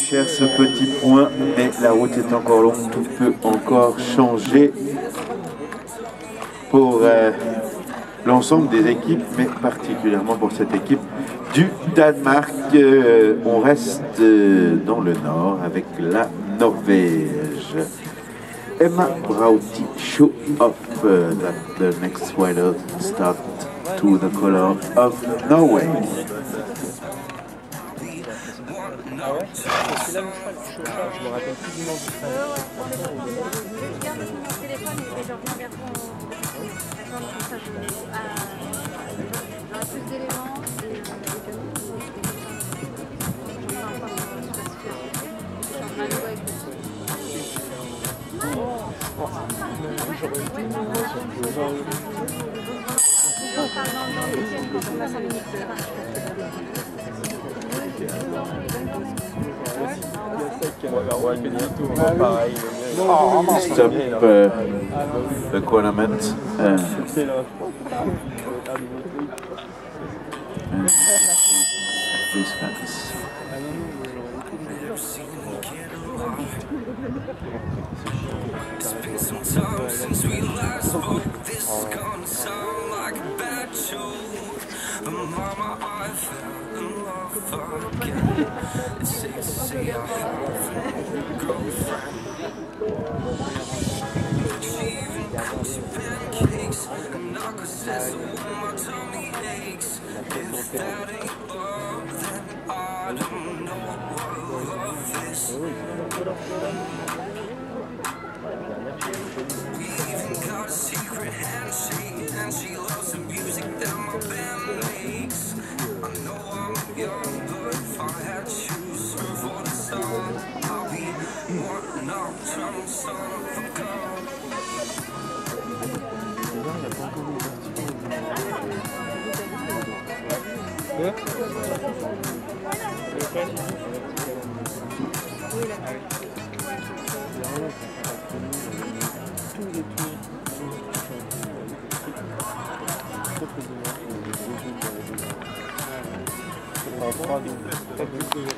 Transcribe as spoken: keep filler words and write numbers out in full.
cher ce petit point, mais la route est encore longue, tout peut encore changer pour euh, l'ensemble des équipes, mais particulièrement pour cette équipe du Danemark. Euh, on reste euh, dans le nord avec la Norvège. Emma Brauti show up uh, that the next rider start to the color of Norway. Ah ouais? C'est là où je crois je me rappelle plus du nom du frère. Je garde mon téléphone et je reviens vers ton... D'accord, comme ça je j'aurai plus d'éléments et on parle dans le week-end quand on passe à minutes. Stop uh, the tournament. Uh, these fans. It's been some time since we last spoke. This is gonna sound like a bad joke, but mama, I fell in love again. It's safe to say I have a girlfriend. She even cooks you pancakes, and Naka says when my tummy aches. If that ain't love, then I don't know what love is. We even got a secret handshake, and she loves the music that my band makes. I know I'm young, but if I had to choose her for the song, I'll be one nocturnal son of a gun. Très